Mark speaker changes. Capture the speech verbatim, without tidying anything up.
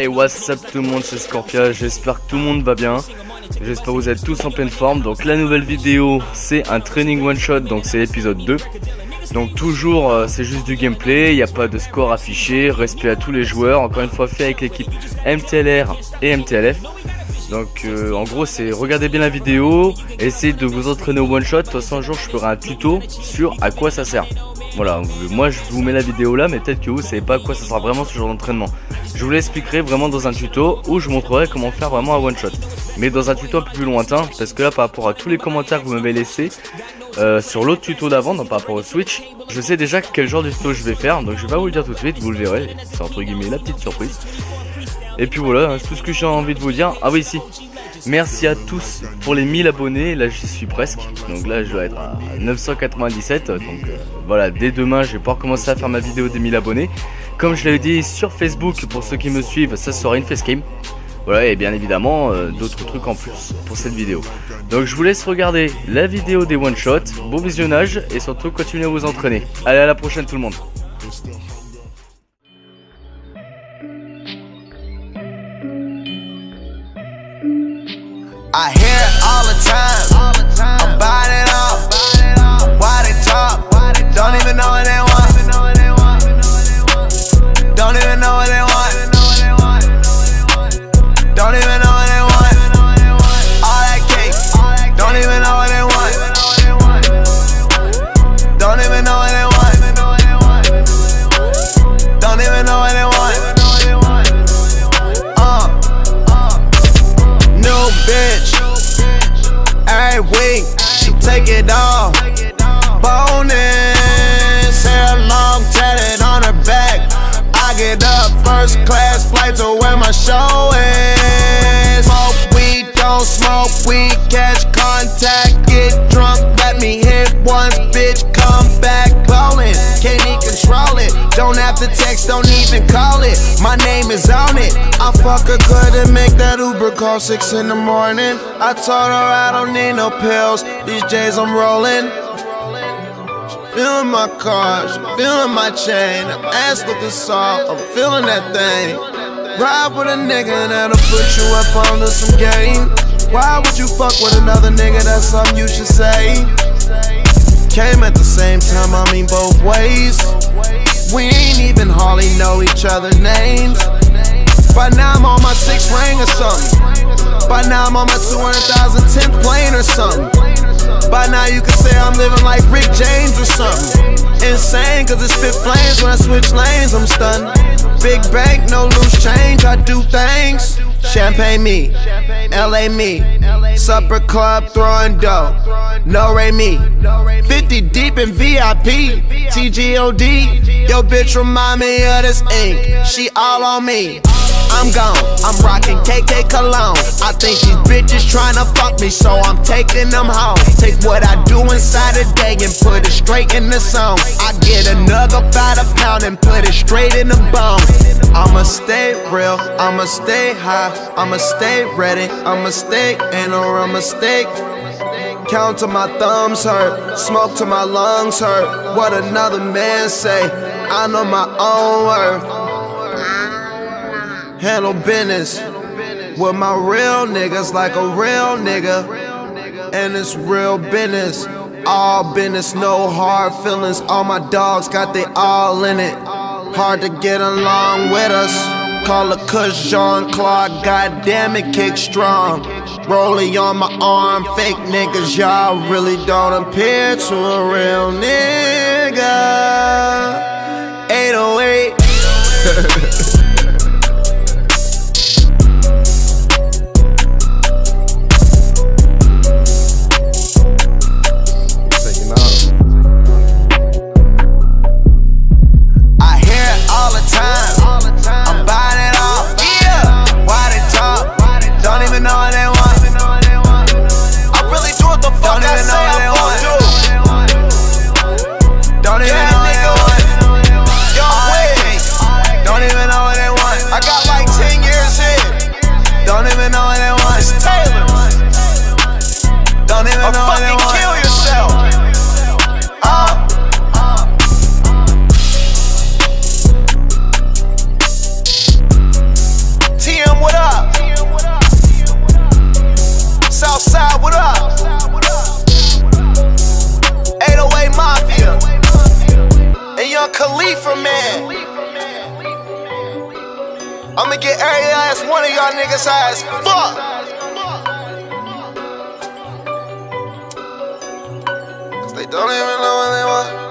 Speaker 1: Hey, what's up tout le monde, c'est Scorpia, j'espère que tout le monde va bien. J'espère que vous êtes tous en pleine forme. Donc la nouvelle vidéo, c'est un training one shot, donc c'est l'épisode deux. Donc toujours, euh, c'est juste du gameplay, il n'y a pas de score affiché, respect à tous les joueurs. Encore une fois fait avec l'équipe M T L R et M T L F. Donc euh, en gros c'est regardez bien la vidéo, essayez de vous entraîner au one shot. De toute façon un jour je ferai un tuto sur à quoi ça sert. Voilà, moi je vous mets la vidéo là, mais peut-être que vous savez pas à quoi ça sert vraiment ce genre d'entraînement. Je vous l'expliquerai vraiment dans un tuto où je vous montrerai comment faire vraiment un one shot. Mais dans un tuto un peu plus lointain, parce que là par rapport à tous les commentaires que vous m'avez laissés euh, sur l'autre tuto d'avant, donc par rapport au Switch, je sais déjà quel genre de tuto je vais faire, donc je vais pas vous le dire tout de suite, vous le verrez, c'est entre guillemets la petite surprise. Et puis voilà, c'est tout ce que j'ai envie de vous dire. Ah oui, si, merci à tous pour les mille abonnés, là j'y suis presque. Donc là je dois être à neuf cent quatre-vingt-dix-sept. Donc euh, voilà, dès demain je vais pouvoir commencer à faire ma vidéo des mille abonnés. Comme je l'avais dit sur Facebook, pour ceux qui me suivent, ça sera une facecam. Voilà, et bien évidemment euh, d'autres trucs en plus pour cette vidéo. Donc je vous laisse regarder la vidéo des one shot. Bon visionnage et surtout continuez à vous entraîner. Allez, à la prochaine tout le monde.
Speaker 2: I hear it all the time, I'm buying it up. Why they talk, don't even know what they want. Don't even know what they want. Don't even know what they want. All that cake, don't even know what they want. Don't even know what they want. Don't even know what they want. Uh, new bitch. Every week, she take it all. Bonus, hair long, tatted on her back. I get up first class flight to where my show is. Smoke weed, don't smoke weed, catch contact, get drunk, let me hit once, bitch, come back ballin'. Can't even control it, don't have to text, don't even call it. My name is on it. I fuck her good and make that Uber call six in the morning. I told her I don't need no pills, these J's I'm rolling. Feeling my car, she feeling my chain. Ass looking soft, I'm feeling that thing. Ride with a nigga that'll put you up onto some game. Why would you fuck with another nigga? That's something you should say. Came at the same time, I mean both ways. We ain't even hardly know each other's names. By now I'm on my sixth ring or something. By now I'm on my two hundred thousand tenth plane or something. By now you can say I'm living like Rick James or something. Insane cause it spit flames when I switch lanes, I'm stunned. Big bank, no loose change, I do things. Champagne me, L A me, supper club throwing dough, no Ray me. Fifty deep in V I P, T G O D. Yo bitch remind me of this ink, she all on me. I'm gone, I'm rocking K K cologne. I think these bitches tryna fuck me, so I'm taking them home. Take what I do inside a day and put it straight in the song. I get a nugget by the pound and put it straight in the bone. I'ma stay real, I'ma stay high, I'ma stay ready, I'ma stay, ain't no real mistake. Count till my thumbs hurt, smoke till my lungs hurt. What another man say, I know my own worth. Handle business with my real niggas like a real nigga. And it's real business, all business, no hard feelings. All my dogs got they all in it. Hard to get along with us. Call a Kush Jean-Claude, goddamn it, kick strong. Rolling on my arm, fake niggas, y'all really don't appear to a real nigga. eight oh eight. Khalifa, man. I'ma get every last one of y'all niggas high as fuck. Cause they don't even know what they want.